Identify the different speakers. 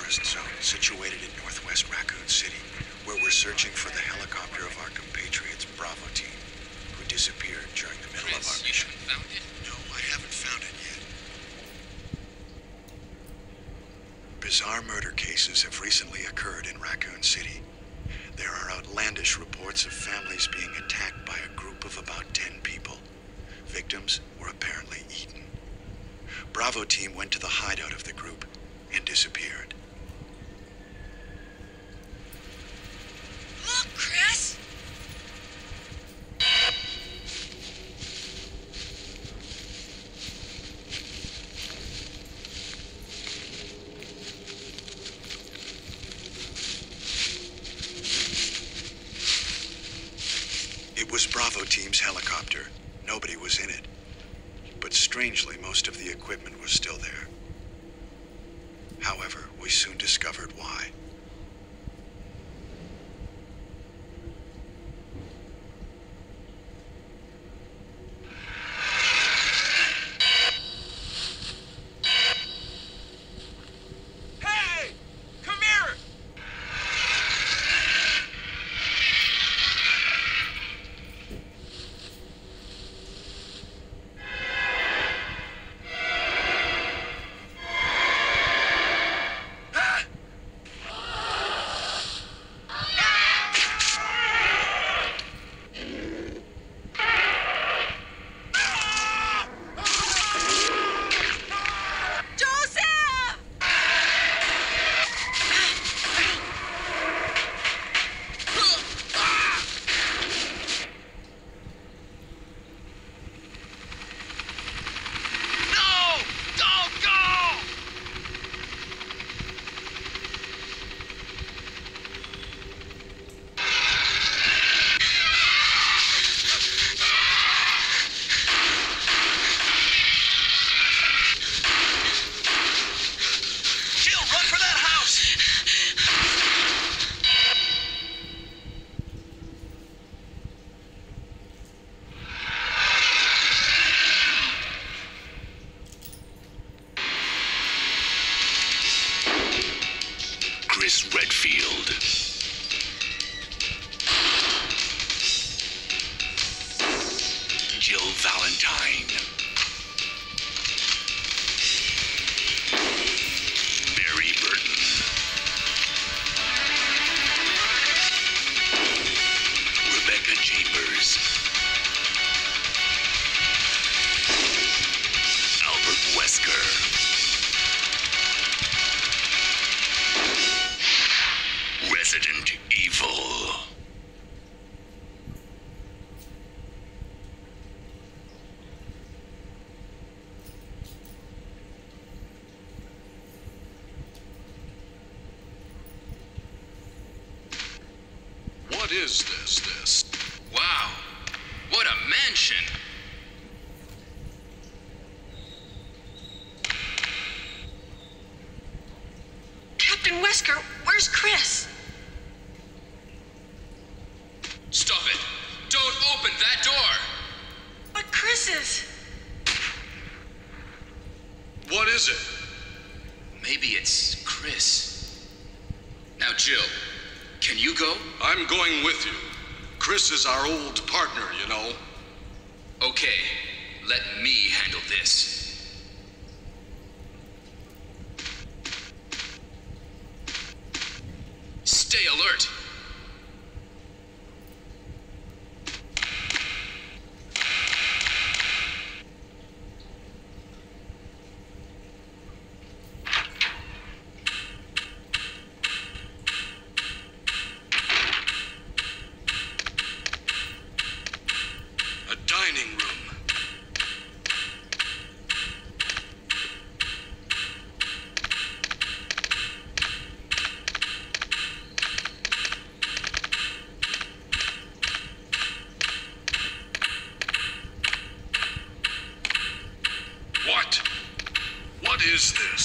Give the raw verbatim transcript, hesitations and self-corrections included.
Speaker 1: forest zone situated in northwest Raccoon City, where we're searching for the helicopter of our compatriots Bravo team, who disappeared during the middle
Speaker 2: Chris,
Speaker 1: of our
Speaker 2: you
Speaker 1: mission.
Speaker 2: haven't found it?
Speaker 1: No, I haven't found it yet. Bizarre murder cases have recently occurred in Raccoon City. There are outlandish reports of families being attacked by a group of about ten people. Victims were apparently eaten. Bravo team went to the hideout of the group and disappeared.
Speaker 3: Look, Chris!
Speaker 1: It was Bravo team's helicopter. Nobody was in it. But strangely, most of the equipment was still there. However, we soon discovered why.
Speaker 2: Hey! Come here!
Speaker 3: Joseph!
Speaker 2: No! Don't go! Jill, run for that house!
Speaker 4: Chris Redfield. Jill Valentine. Barry Burton. Rebecca Chambers. Albert Wesker. Resident Evil.
Speaker 5: What is this, this?
Speaker 2: Wow. What a mansion!
Speaker 3: Captain Wesker, where's Chris?
Speaker 2: Stop it! Don't open that door!
Speaker 3: But Chris is...
Speaker 5: What is it?
Speaker 2: Maybe it's Chris. Now, Jill, can you go?
Speaker 5: I'm going with you. Chris is our old partner, you know.
Speaker 2: Okay, let me handle this. Stay alert.
Speaker 5: A dining room. What? What is this?